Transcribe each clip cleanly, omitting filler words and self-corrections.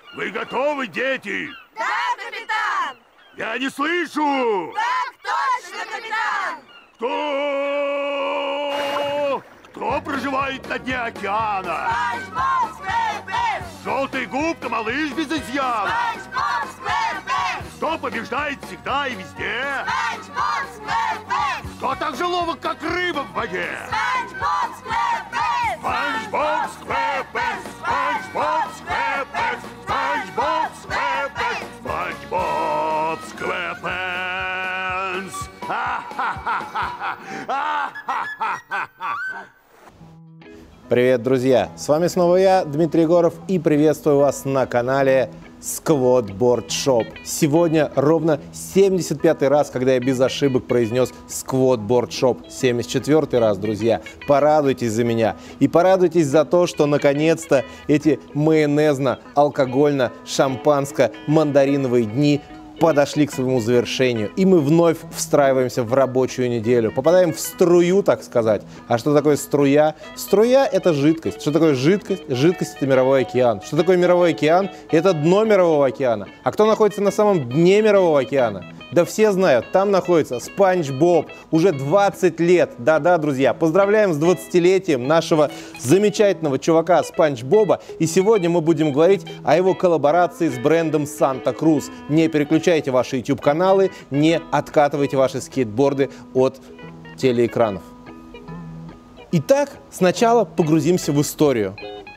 Вы готовы, дети? Да, капитан! Я не слышу! Так точно, капитан! Кто проживает на дне океана? Спанч Боб Сквэрпэнс! Желтая губка, малыш без изъяна! Спанч Боб Сквэрпэнс! Кто побеждает всегда и везде? Спанч Боб Сквэрпэнс! Кто так же ловок, как рыба в воде? Спанч Боб Сквэрпэнс! Спанч Боб Сквэрпэнс! Спанч Боб Сквэрпэнс! Спанч Боб Сквэрпэнс! Спанч Боб Сквэрпэнс! Привет, друзья! С вами снова я, Дмитрий Егоров, и приветствую вас на канале Squad Board Shop. Сегодня ровно 75-й раз, когда я без ошибок произнес Squad Board Shop. 74-й раз, друзья. Порадуйтесь за меня. И порадуйтесь за то, что наконец-то эти майонезно-алкогольно-шампанско-мандариновые дни подошли к своему завершению, и мы вновь встраиваемся в рабочую неделю, попадаем в струю, так сказать. А что такое струя? Струя – это жидкость. Что такое жидкость? Жидкость – это мировой океан. Что такое мировой океан? Это дно мирового океана. А кто находится на самом дне мирового океана? Да все знают, там находится Спанч Боб. Уже 20 лет. Да-да, друзья, поздравляем с 20-летием нашего замечательного чувака Спанч Боба. И сегодня мы будем говорить о его коллаборации с брендом Санта Крус. Не переключайте ваши YouTube-каналы, не откатывайте ваши скейтборды от телеэкранов. Итак, сначала погрузимся в историю.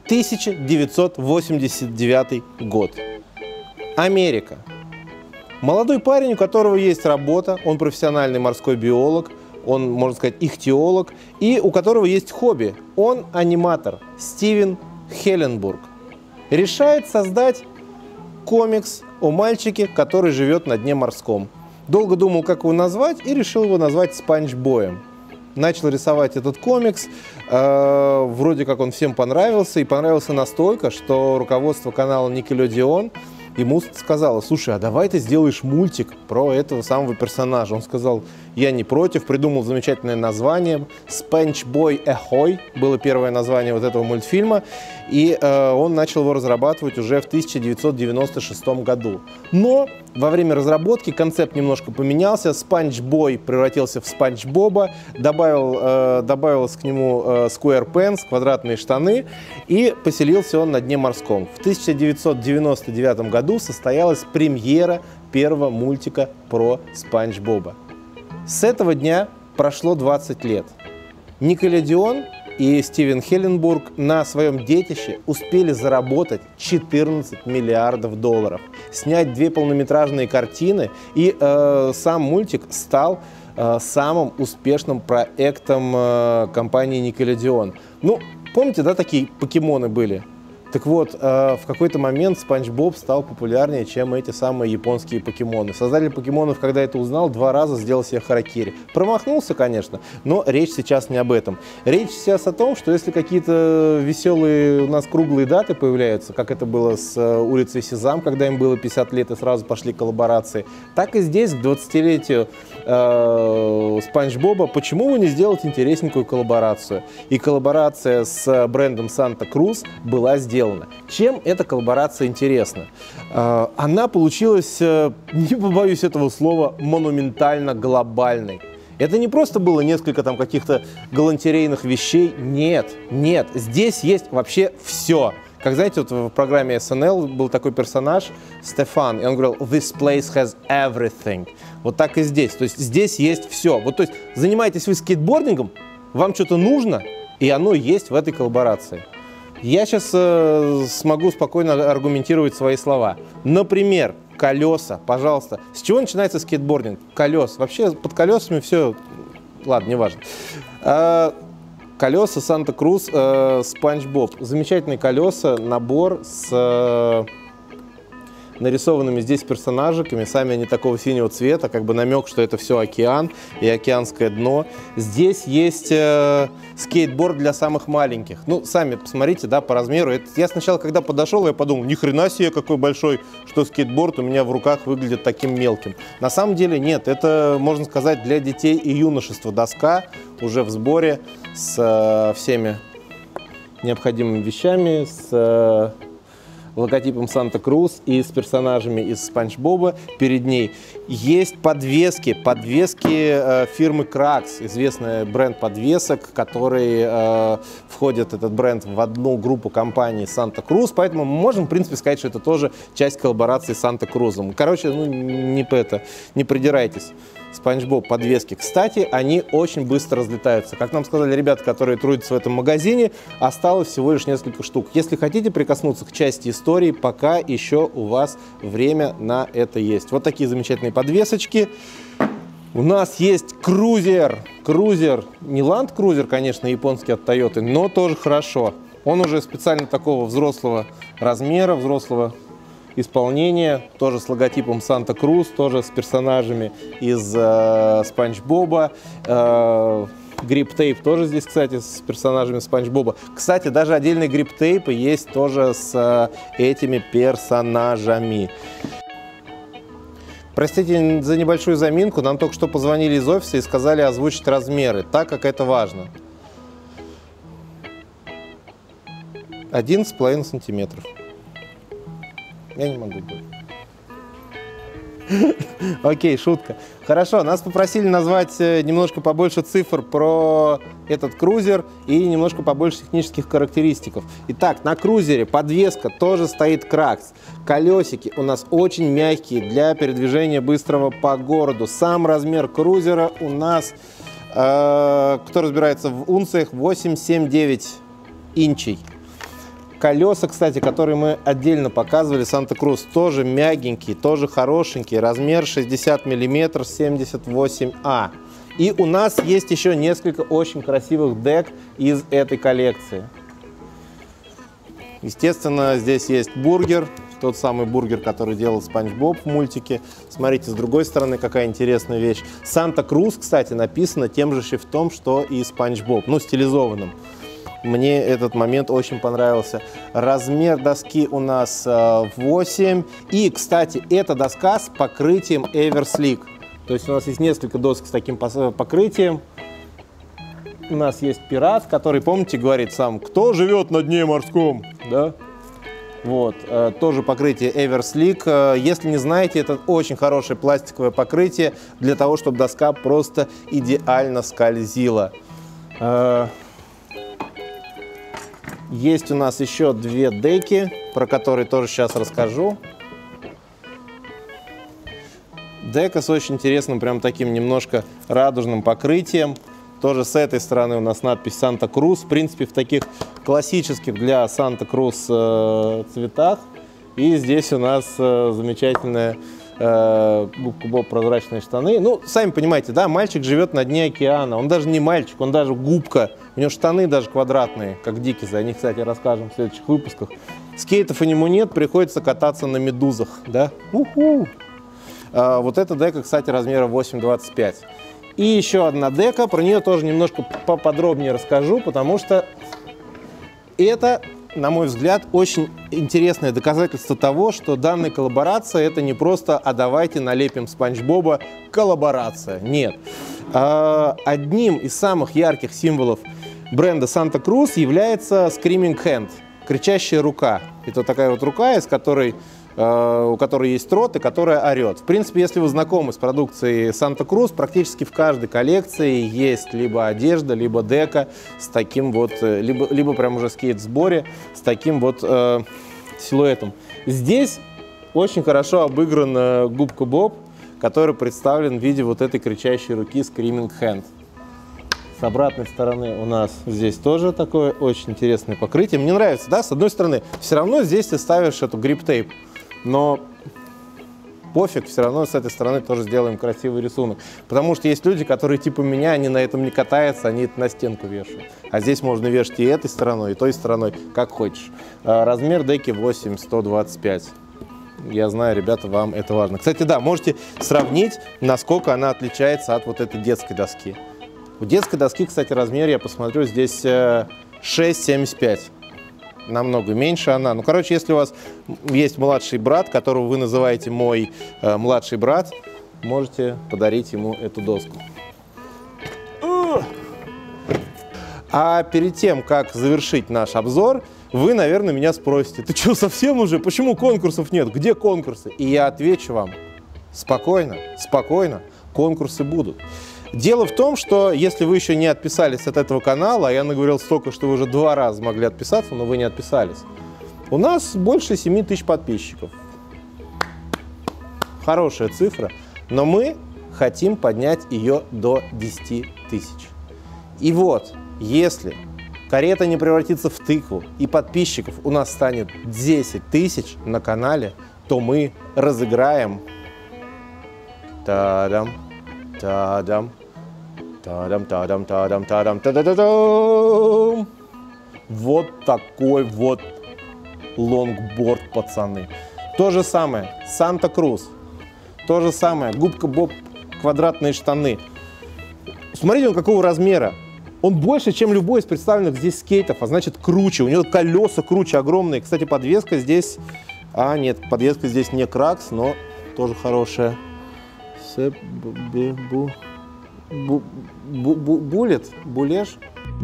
1989 год. Америка. Молодой парень, у которого есть работа, он профессиональный морской биолог, он, можно сказать, ихтиолог, и у которого есть хобби. Он аниматор, Стивен Хелленбург. Решает создать комикс о мальчике, который живет на дне морском. Долго думал, как его назвать, и решил его назвать Спанч Боем. Начал рисовать этот комикс, вроде как он всем понравился, и понравился настолько, что руководство канала Nickelodeon ему сказала: слушай, а давай ты сделаешь мультик про этого самого персонажа. Он сказал: я не против, придумал замечательное название. Спанч Бой Эхой было первое название вот этого мультфильма, и он начал его разрабатывать уже в 1996 году. Но во время разработки концепт немножко поменялся, Спанч Бой превратился в Спанч Боба, добавилось к нему SquarePants, квадратные штаны, и поселился он на дне морском. В 1999 году состоялась премьера первого мультика про Спанч Боба. С этого дня прошло 20 лет. Nickelodeon и Стивен Хелленбург на своем детище успели заработать 14 миллиардов долларов, снять 2 полнометражные картины, и сам мультик стал самым успешным проектом компании Nickelodeon. Ну, помните, да, такие покемоны были? Так вот, в какой-то момент Спанч Боб стал популярнее, чем эти самые японские покемоны. Создатель покемонов, когда это узнал, 2 раза сделал себе харакири. Промахнулся, конечно, но речь сейчас не об этом. Речь сейчас о том, что если какие-то веселые у нас круглые даты появляются, как это было с улицей Сезам, когда им было 50 лет и сразу пошли коллаборации, так и здесь, к 20-летию Спанч Боба, почему бы не сделать интересненькую коллаборацию? И коллаборация с брендом Санта Крус была сделана. Чем эта коллаборация интересна? Она получилась, не побоюсь этого слова, монументально глобальной. Это не просто было несколько там каких-то галантерейных вещей. Нет, нет, здесь есть вообще все. Как знаете, вот в программе SNL был такой персонаж Стефан, и он говорил: "This place has everything". Вот так и здесь. То есть здесь есть все. Вот, то есть занимаетесь вы скейтбордингом, вам что-то нужно, и оно есть в этой коллаборации. Я сейчас смогу спокойно аргументировать свои слова. Например, колеса, пожалуйста. С чего начинается скейтбординг? Колес. Вообще под колесами все, ладно, неважно. Колеса Санта Крус, Спанч Боб. Замечательные колеса, набор с нарисованными здесь персонажиками. Сами они такого синего цвета, как бы намек, что это все океан и океанское дно. Здесь есть скейтборд для самых маленьких. Ну, сами посмотрите, да, по размеру. Я сначала, когда подошел, я подумал: ни хрена себе, какой большой, что скейтборд у меня в руках выглядит таким мелким. На самом деле нет, это, можно сказать, для детей и юношества доска, уже в сборе, с всеми необходимыми вещами, с логотипом Санта-Крус и с персонажами из Спанч Боба перед ней. Есть подвески фирмы Кракс, известный бренд подвесок, который входит, этот бренд, в одну группу компаний Санта-Крус, поэтому мы можем, в принципе, сказать, что это тоже часть коллаборации с Санта-Крузом. Короче, ну, не придирайтесь. Спанч Боб подвески. Кстати, они очень быстро разлетаются. Как нам сказали ребята, которые трудятся в этом магазине, осталось всего лишь несколько штук. Если хотите прикоснуться к части истории, пока еще у вас время на это есть. Вот такие замечательные подвесочки. У нас есть крузер. Крузер, не Land Cruiser, конечно, японский от Toyota, но тоже хорошо. Он уже специально такого взрослого размера, взрослого исполнения, тоже с логотипом Санта-Крус, тоже с персонажами из Спанч Боба. Грип-тейп тоже здесь, кстати, с персонажами Спанч Боба. Кстати, даже отдельные грип-тейпы есть тоже с этими персонажами. Простите за небольшую заминку, нам только что позвонили из офиса и сказали озвучить размеры, так как это важно. 11,5 сантиметров. Я не могу говорить. Окей, шутка. Хорошо, нас попросили назвать немножко побольше цифр про этот крузер и немножко побольше технических характеристик. Итак, на крузере подвеска тоже стоит Кракс. Колесики у нас очень мягкие для передвижения быстрого по городу. Сам размер крузера у нас, кто разбирается в унциях, 8,79 инчей. Колеса, кстати, которые мы отдельно показывали, Санта-Крус, тоже мягенькие, тоже хорошенькие. Размер 60 мм, 78А. И у нас есть еще несколько очень красивых дек из этой коллекции. Естественно, здесь есть бургер, тот самый бургер, который делал Спанч Боб в мультике. Смотрите, с другой стороны, какая интересная вещь. Санта-Крус, кстати, написано тем же шрифтом, что и Спанч Боб, ну, стилизованным. Мне этот момент очень понравился. Размер доски у нас 8. И, кстати, эта доска с покрытием Everslick. То есть у нас есть несколько досок с таким покрытием. У нас есть пират, который, помните, говорит сам, кто живет на дне морском, да? Вот, тоже покрытие Everslick. Если не знаете, это очень хорошее пластиковое покрытие для того, чтобы доска просто идеально скользила. Есть у нас еще две деки, про которые тоже сейчас расскажу. Дека с очень интересным, прям таким немножко радужным покрытием. Тоже с этой стороны у нас надпись Санта-Крус. В принципе, в таких классических для Санта-Крус цветах. И здесь у нас замечательная губка Боб прозрачные штаны. Ну, сами понимаете, да, мальчик живет на дне океана. Он даже не мальчик, он даже губка. У него штаны даже квадратные, как Диккенс. О них, кстати, расскажем в следующих выпусках. Скейтов и нему нет, приходится кататься на медузах, да? Уху! Вот эта дека, кстати, размера 8,25. И еще одна дека, про нее тоже немножко поподробнее расскажу, потому что это, на мой взгляд, очень интересное доказательство того, что данная коллаборация — это не просто «а давайте налепим Спанч Боба» коллаборация. Нет. Одним из самых ярких символов бренда Санта-Крус является Screaming Hand, кричащая рука. Это такая вот рука, у которой есть рот и которая орет. В принципе, если вы знакомы с продукцией Санта-Крус, практически в каждой коллекции есть либо одежда, либо дека с таким вот, либо прям уже скейт-сборе с таким вот силуэтом. Здесь очень хорошо обыграна губка Боб, который представлен в виде вот этой кричащей руки Screaming Hand. С обратной стороны у нас здесь тоже такое очень интересное покрытие. Мне нравится, да, с одной стороны, все равно здесь ты ставишь эту грип-тейп, но пофиг, все равно с этой стороны тоже сделаем красивый рисунок. Потому что есть люди, которые типа меня, они на этом не катаются, они это на стенку вешают. А здесь можно вешать и этой стороной, и той стороной, как хочешь. Размер деки 8,125. Я знаю, ребята, вам это важно. Кстати, да, можете сравнить, насколько она отличается от вот этой детской доски. У детской доски, кстати, размер, я посмотрю, здесь 6,75. Намного меньше она. Ну, короче, если у вас есть младший брат, которого вы называете мой младший брат, можете подарить ему эту доску. А перед тем, как завершить наш обзор, вы, наверное, меня спросите, ты что, совсем уже? Почему конкурсов нет? Где конкурсы? И я отвечу вам, спокойно, спокойно, конкурсы будут. Дело в том, что если вы еще не отписались от этого канала, а я наговорил столько, что вы уже 2 раза могли отписаться, но вы не отписались, у нас больше 7 тысяч подписчиков. Хорошая цифра, но мы хотим поднять ее до 10 тысяч. И вот, если карета не превратится в тыкву и подписчиков у нас станет 10 тысяч на канале, то мы разыграем та-дам, та-дам, та-дам, та-дам, та-дам, та-дам, та-да-да-дам. Вот такой вот лонгборд, пацаны. То же самое Санта-Крус. То же самое губка Боб, квадратные штаны. Смотрите, он какого размера. Он больше, чем любой из представленных здесь скейтов, а значит круче. У него колеса круче, огромные. Кстати, подвеска здесь... А, нет, подвеска здесь не Кракс, но тоже хорошая. Булет? Булеш?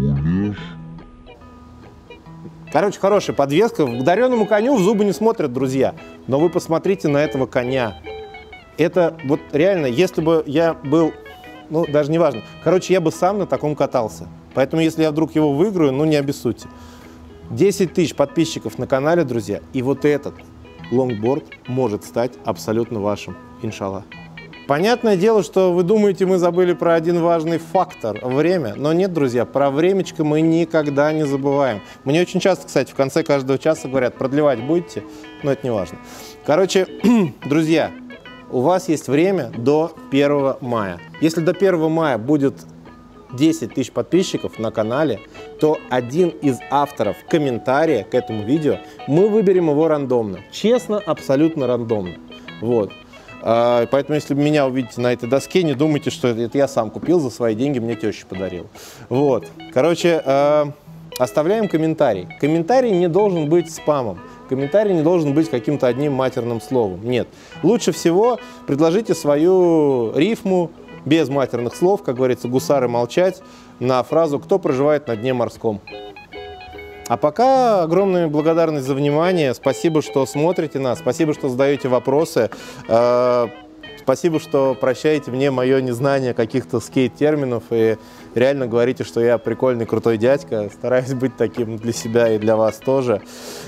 Короче, хорошая подвеска. К дареному коню в зубы не смотрят, друзья. Но вы посмотрите на этого коня. Это вот реально, если бы я был... Ну, даже не важно. Короче, я бы сам на таком катался. Поэтому, если я вдруг его выиграю, ну, не обессудьте. 10 тысяч подписчиков на канале, друзья. И вот этот лонгборд может стать абсолютно вашим, иншаллах. Понятное дело, что вы думаете, мы забыли про один важный фактор – время. Но нет, друзья, про времечко мы никогда не забываем. Мне очень часто, кстати, в конце каждого часа говорят, продлевать будете? Но это не важно. Короче, друзья, у вас есть время до 1 мая. Если до 1 мая будет 10 тысяч подписчиков на канале, то один из авторов комментария к этому видео, мы выберем его рандомно. Честно, абсолютно рандомно. Вот. Поэтому, если вы меня увидите на этой доске, не думайте, что это я сам купил за свои деньги, мне теща подарила. Вот. Короче, оставляем комментарий. Комментарий не должен быть спамом. Комментарий не должен быть каким-то одним матерным словом. Нет. Лучше всего предложите свою рифму без матерных слов, как говорится, гусары молчать, на фразу «Кто проживает на дне морском?». А пока огромная благодарность за внимание. Спасибо, что смотрите нас. Спасибо, что задаете вопросы. Спасибо, что прощаете мне мое незнание каких-то скейт-терминов и реально говорите, что я прикольный, крутой дядька. Стараюсь быть таким для себя и для вас тоже.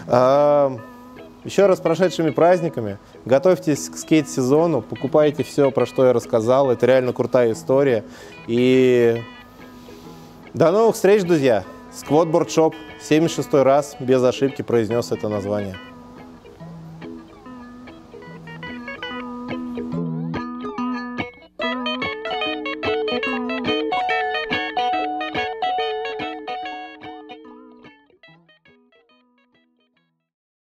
Еще раз с прошедшими праздниками. Готовьтесь к скейт-сезону, покупайте все, про что я рассказал. Это реально крутая история. И до новых встреч, друзья! Сквотборд Шоп 76-й раз без ошибки произнес это название.